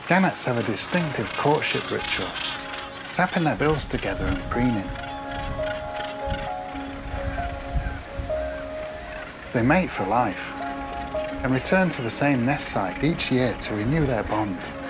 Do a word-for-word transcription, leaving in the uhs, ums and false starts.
Gannets have a distinctive courtship ritual, tapping their bills together and preening. They mate for life and return to the same nest site each year to renew their bond.